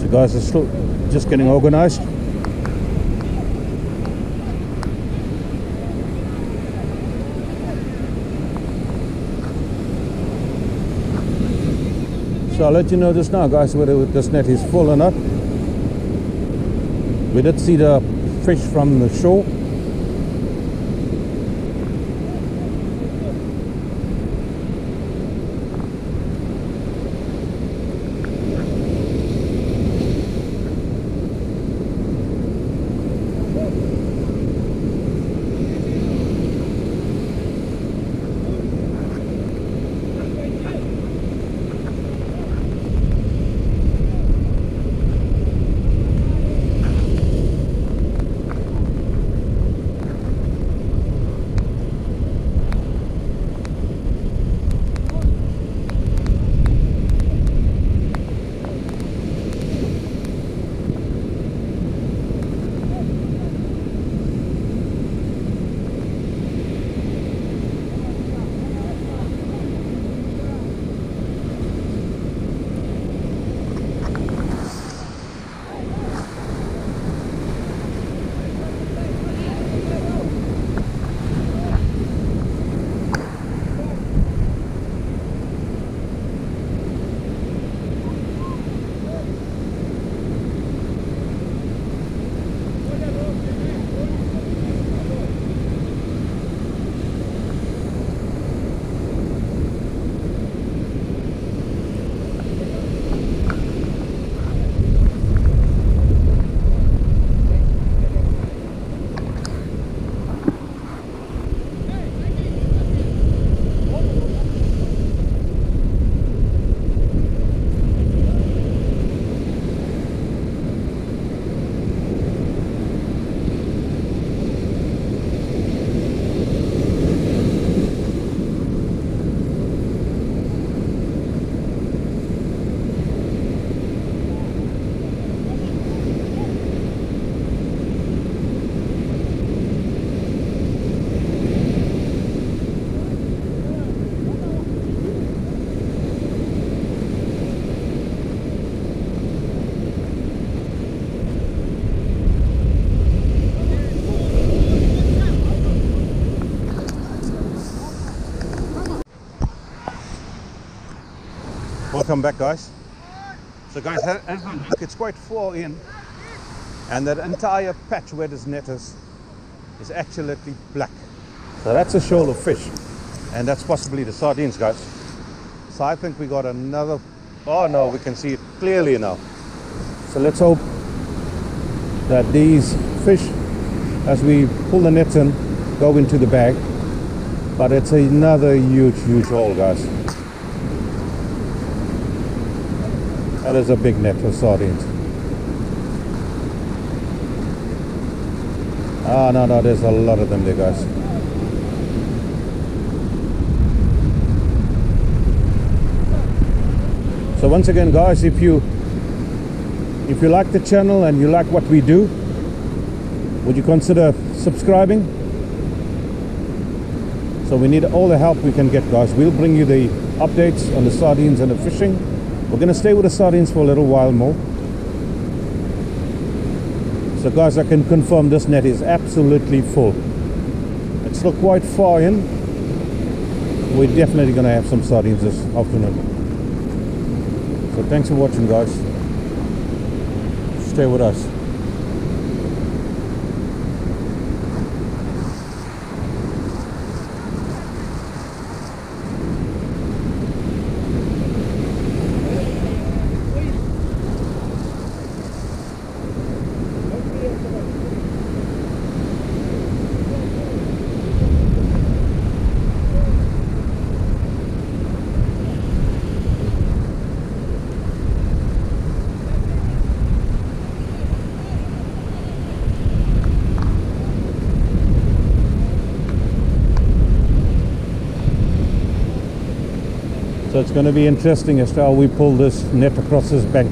The guys are still just getting organized. So I'll let you know just now, guys, whether this net is full or not. We did see the fish from the shore. Welcome back, guys. So guys, look, it's quite far in, and that entire patch where this net is absolutely black. So that's a shoal of fish, and that's possibly the sardines, guys. So I think we got another. Oh no, we can see it clearly now. So let's hope that these fish, as we pull the nets in, go into the bag. But it's another huge haul, guys. That is a big net of sardines. Ah, no, there's a lot of them there, guys. So once again, guys, if you like the channel and you like what we do, would you consider subscribing? So we need all the help we can get, guys. We'll bring you the updates on the sardines and the fishing. We're going to stay with the sardines for a little while more. So guys, I can confirm this net is absolutely full. It's still quite far in. We're definitely going to have some sardines this afternoon. So thanks for watching, guys. Stay with us. So it's going to be interesting as to how we pull this net across this bank.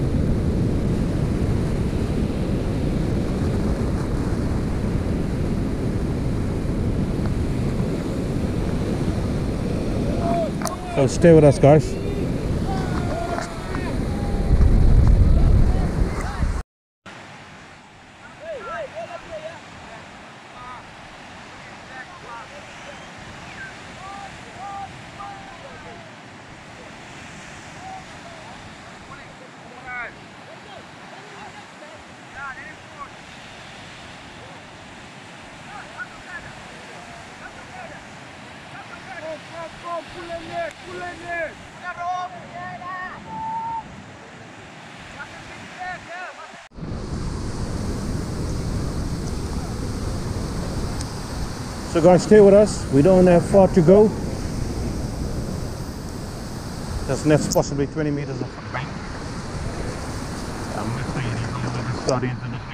So stay with us, guys. So guys, stay with us. We don't have far to go. There's next possibly 20 meters of bank. I'm starting into the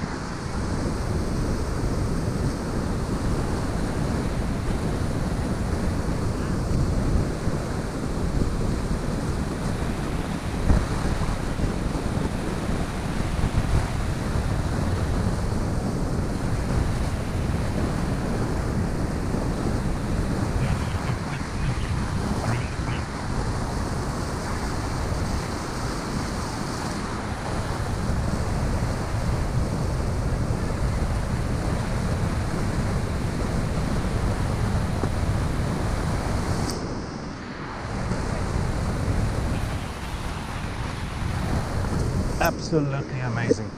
absolutely amazing.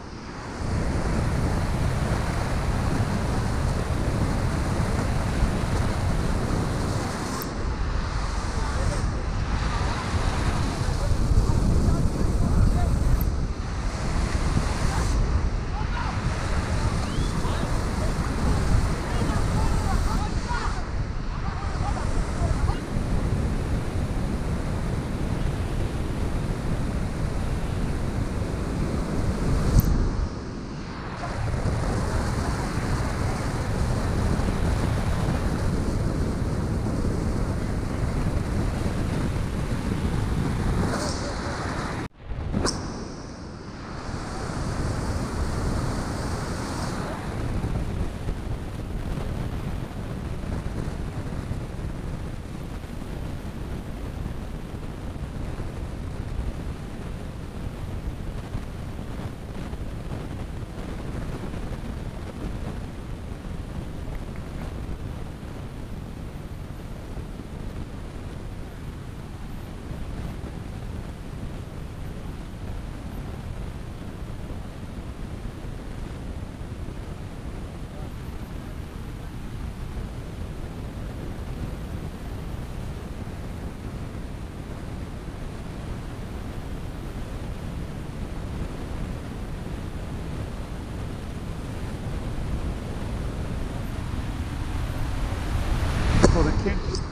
For the kids.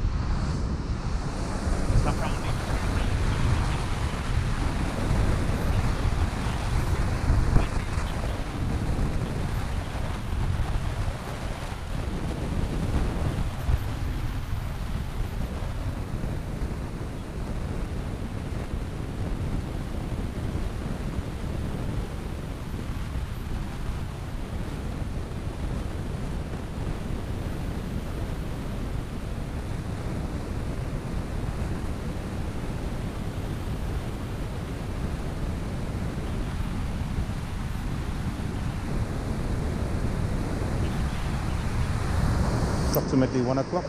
Approximately 1 o'clock.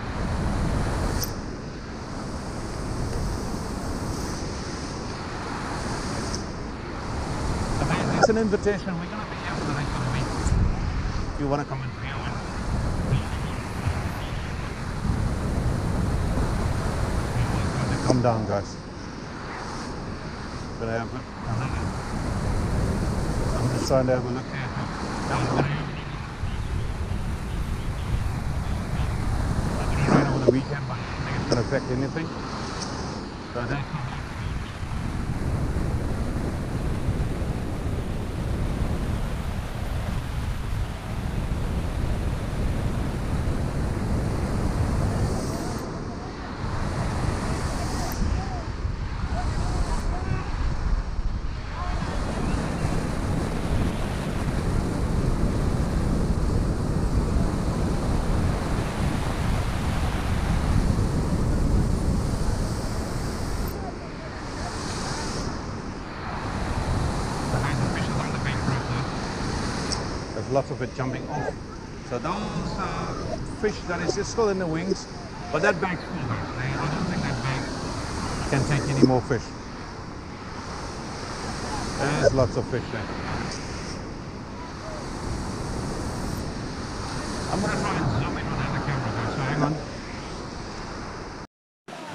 It's an invitation. We're going to be here for the rest of the week. If you want to come and view it. Come down, guys. Gonna have a look. I'm just trying to have a look here. Right over the weekend, but I don't think it's going to affect anything. So lots of it jumping off. So those fish that is just still in the wings, but that bag's full, guys. I don't think that bag can take any more fish. There's lots of fish there. I'm gonna try and zoom in on the camera, guys. So hang on.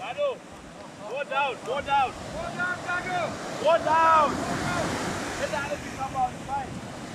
Go down, go down. Go down, Dago. Go down. Let the other come outside.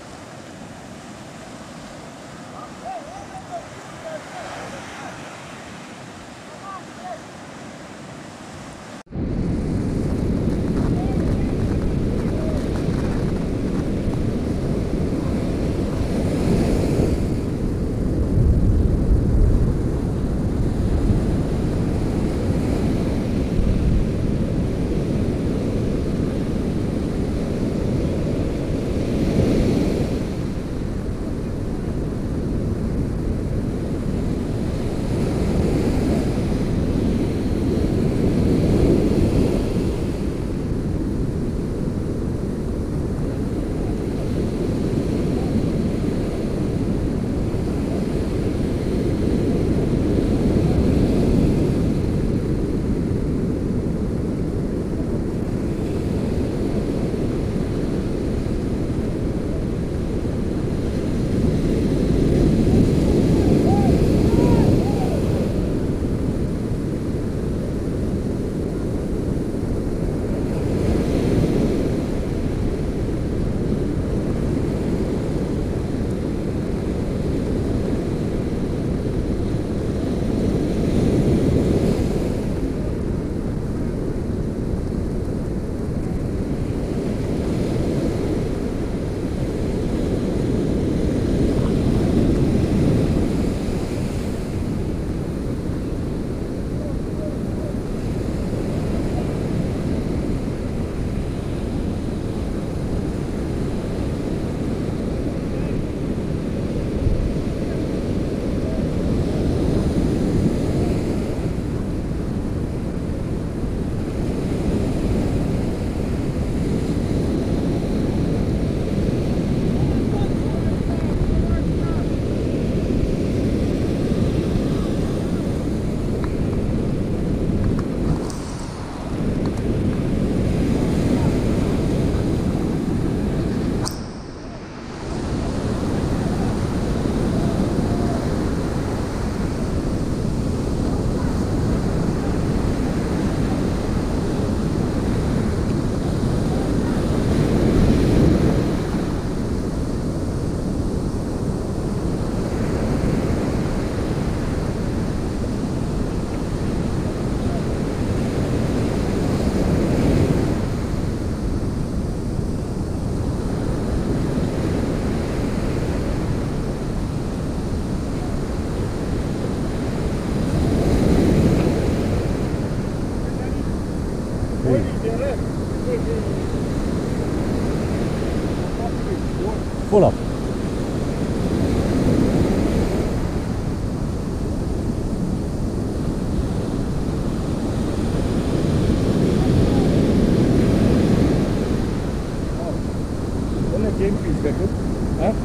Full up. Only game fees better. Huh?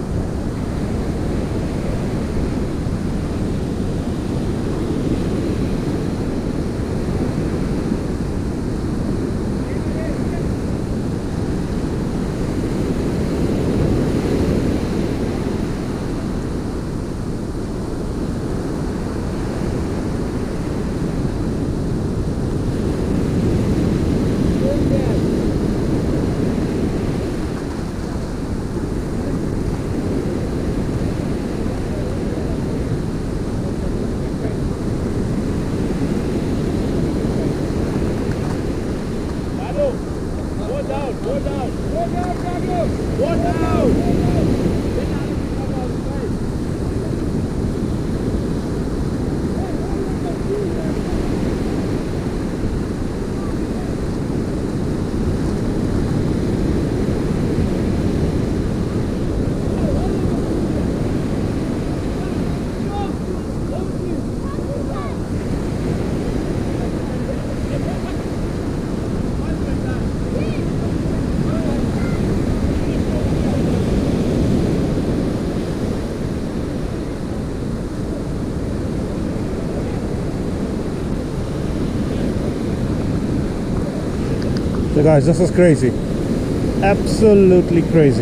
So guys, this is crazy. Absolutely crazy.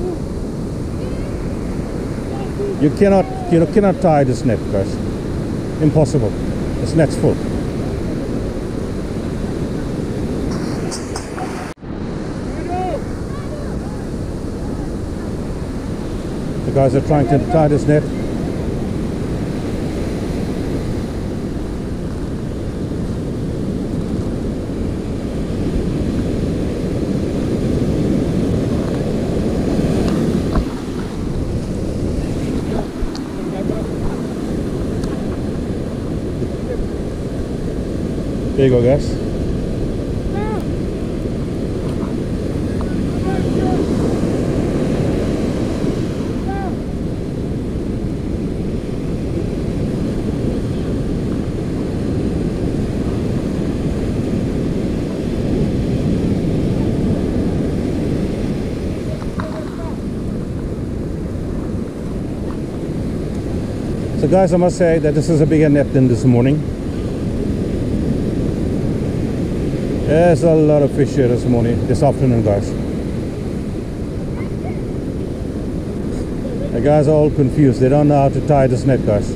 You cannot tie this net, guys. Impossible. This net's full. The guys are trying to tie this net. There you go, guys. So guys, I must say that this is a bigger net than this morning. There's a lot of fish here this afternoon, guys. The guys are all confused. They don't know how to tie this net, guys.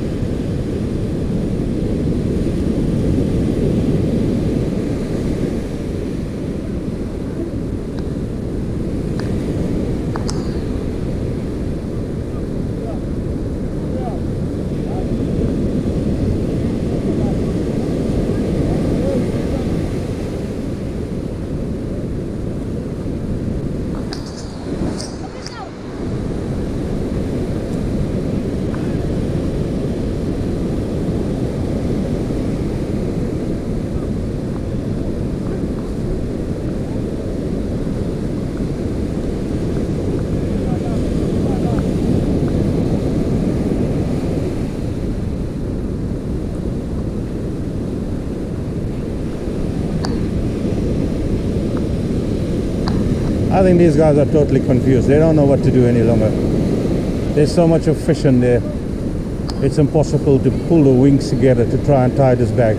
I think these guys are totally confused. They don't know what to do any longer. There's so much of fish in there. It's impossible to pull the wings together to try and tie this bag.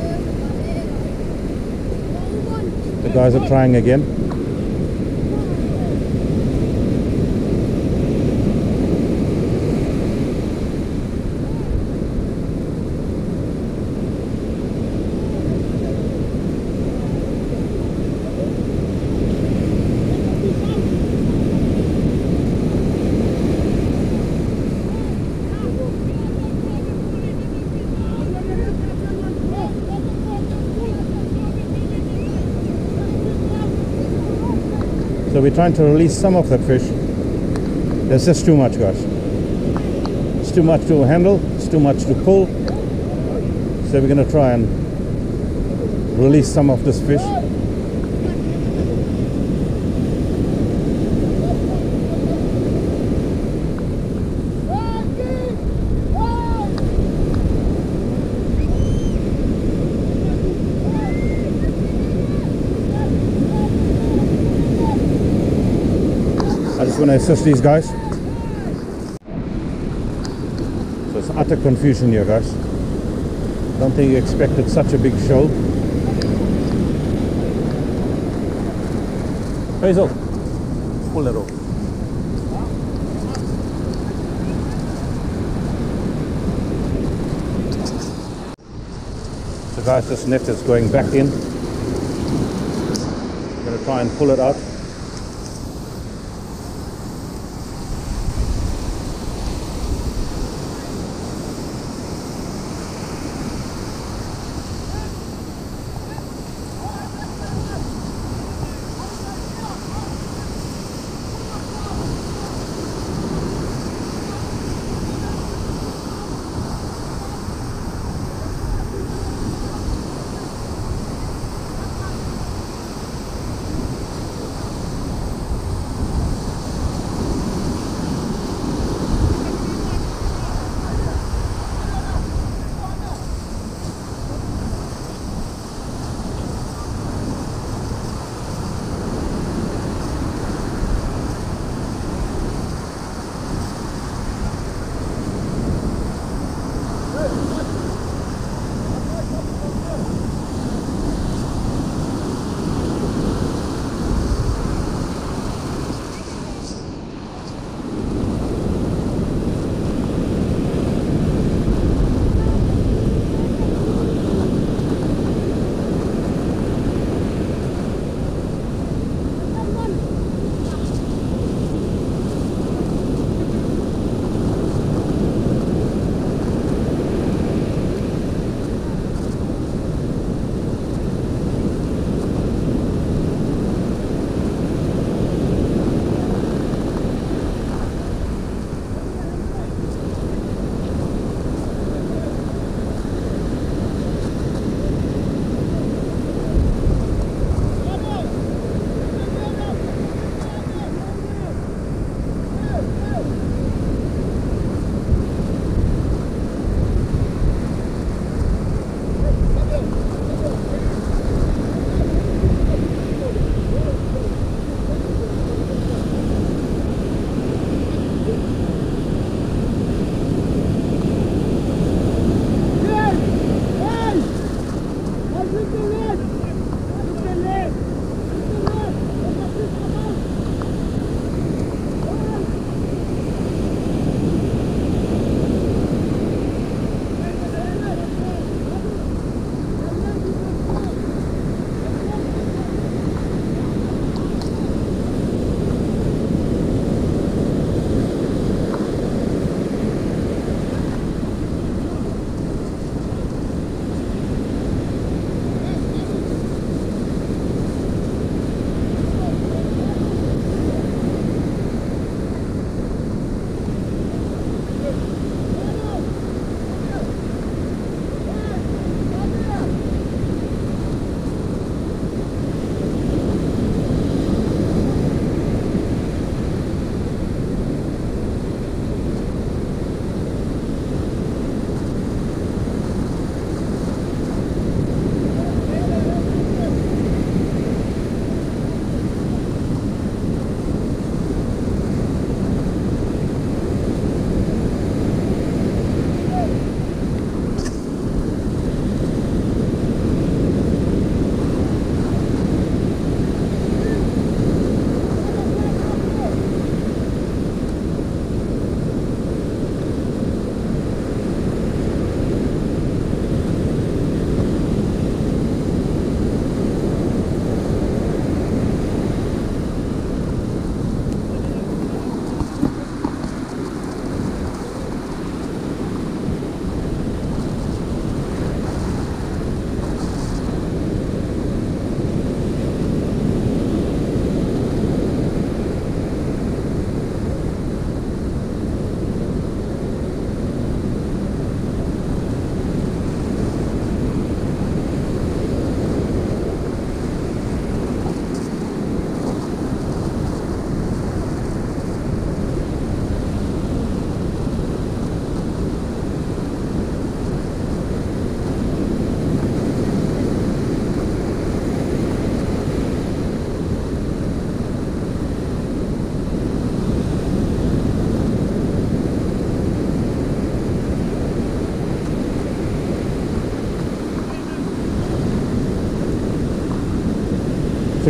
The guys are trying again. So we're trying to release some of that fish. There's just too much, guys. It's too much to handle, it's too much to pull. So we're going to try and release some of this fish. I just want to assist these guys. So it's utter confusion here, guys. I don't think you expected such a big show. Hazel, pull it off. So guys, this net is going back in. I'm going to try and pull it out.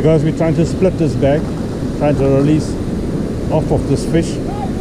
guys, we're trying to split this bag, trying to release off of this fish.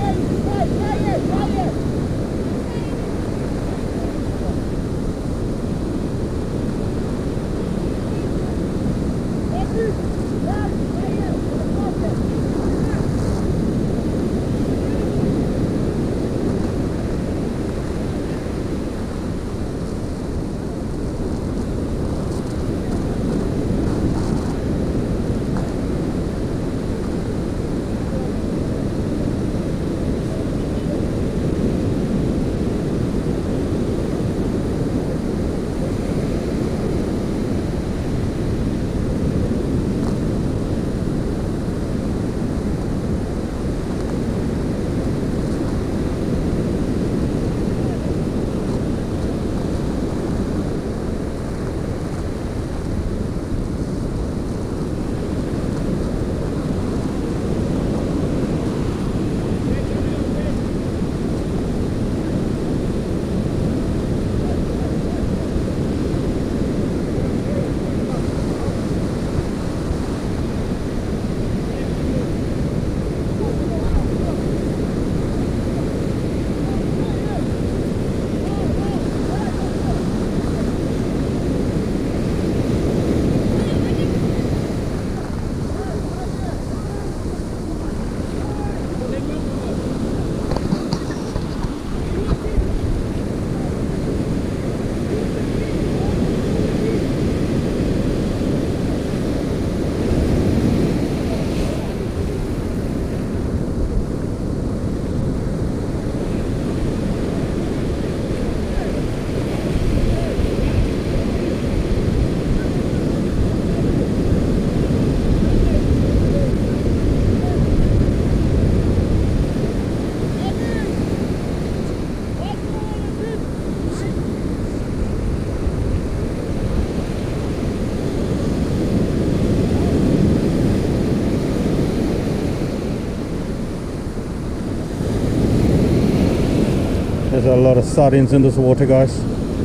There's a lot of sardines in this water, guys.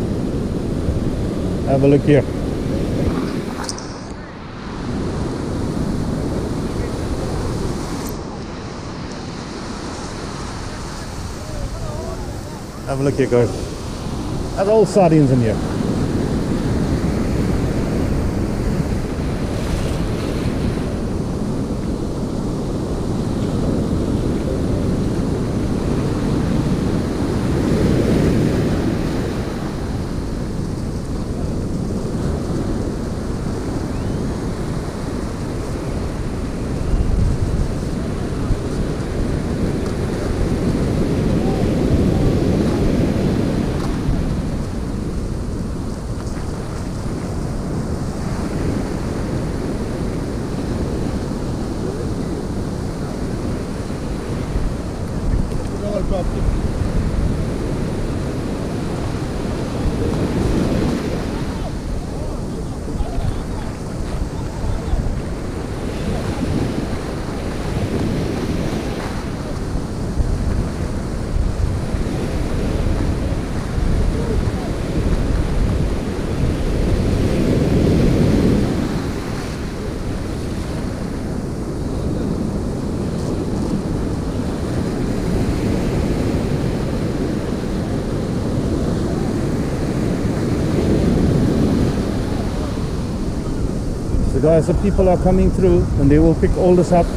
Have a look here. Have a look here, guys. There's all sardines in here. So guys, the people are coming through and they will pick all this up.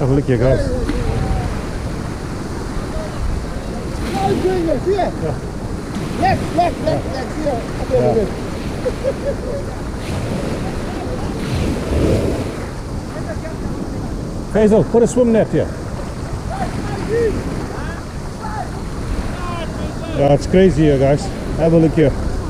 Have a look here, guys. Here. Left, here. Okay, Faisal, put a swim net here. Yeah, it's crazy here, guys. Have a look here.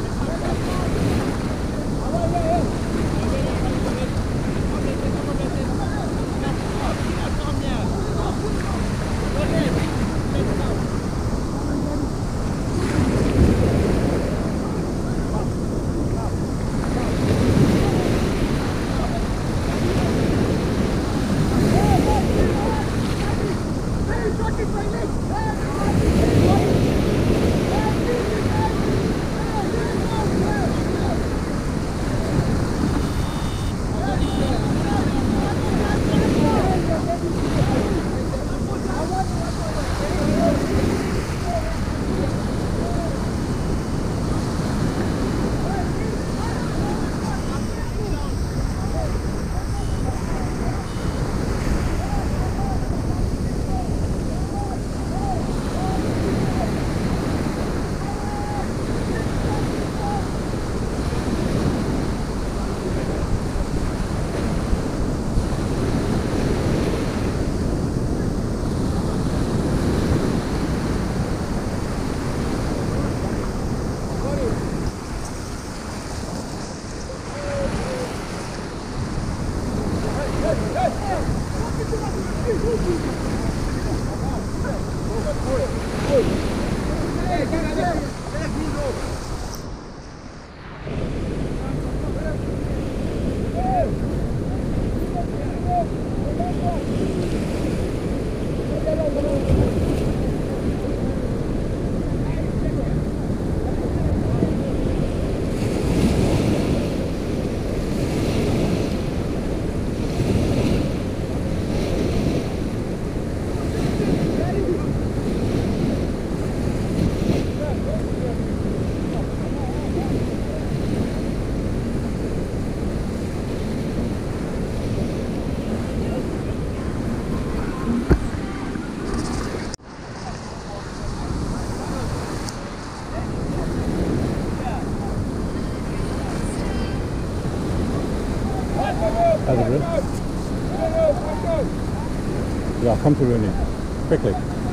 Yeah, come to Reunion. Quickly.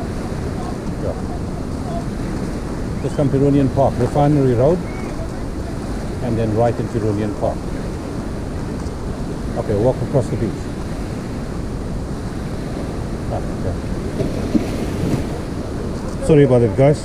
Yeah. Just come to Reunion Park, Refinery Road, and then right into Reunion Park. Okay, walk across the beach. Okay. Sorry about it, guys.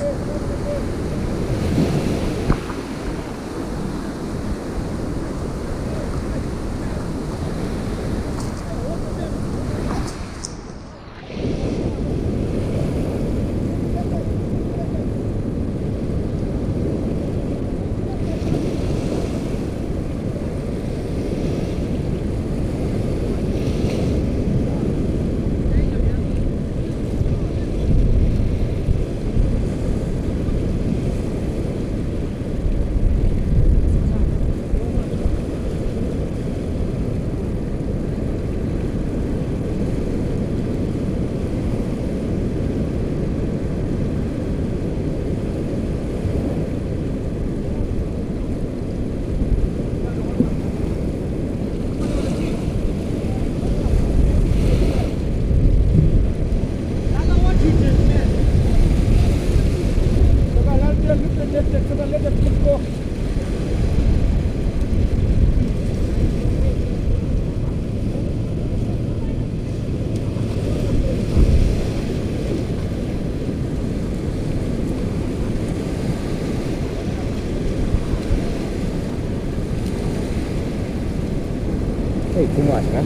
Hey, too much, huh?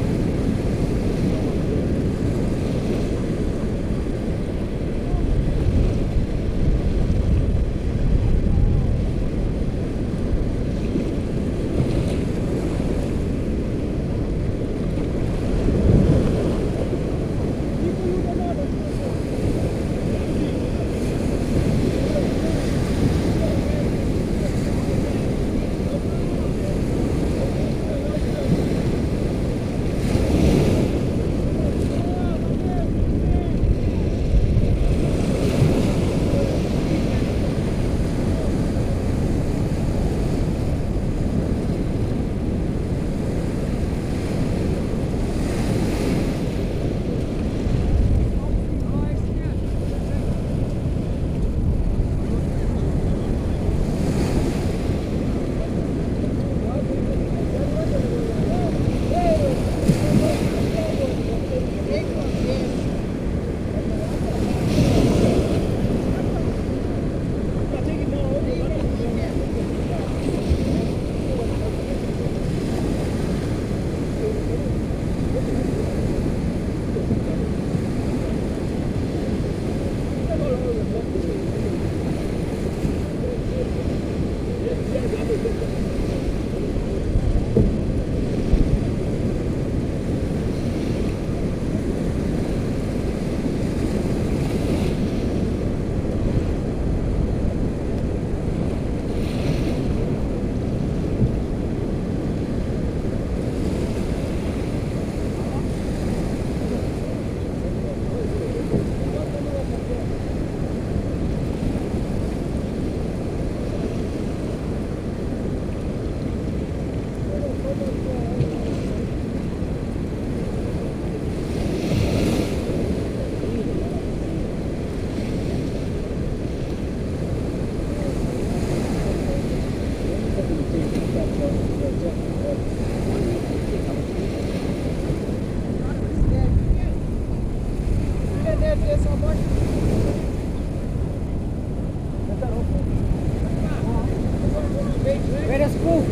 Where is proof?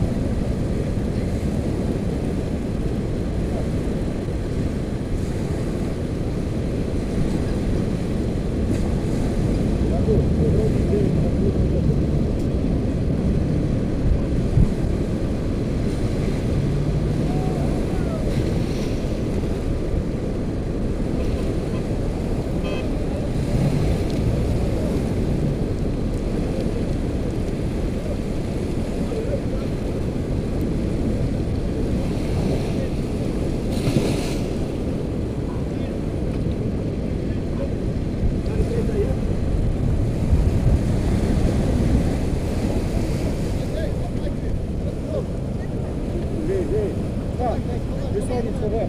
This one is for her.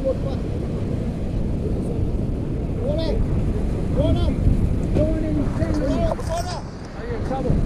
Are you in trouble?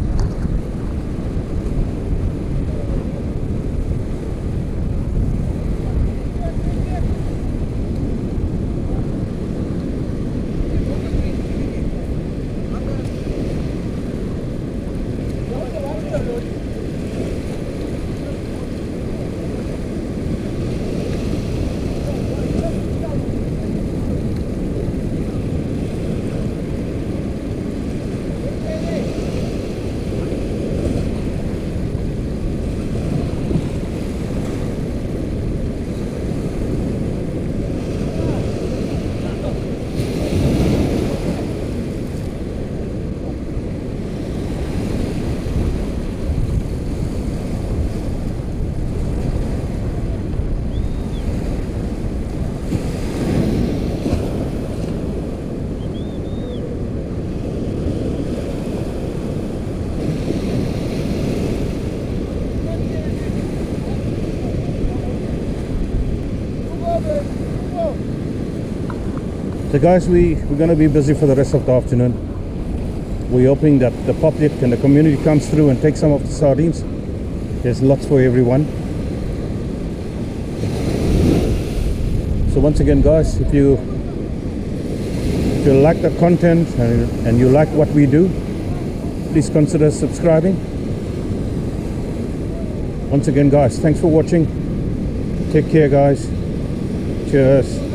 So guys, we're going to be busy for the rest of the afternoon. We're hoping that the public and the community comes through and takes some of the sardines. There's lots for everyone. So once again guys, if you like the content and you like what we do, please consider subscribing. Once again guys, thanks for watching. Take care guys. Cheers.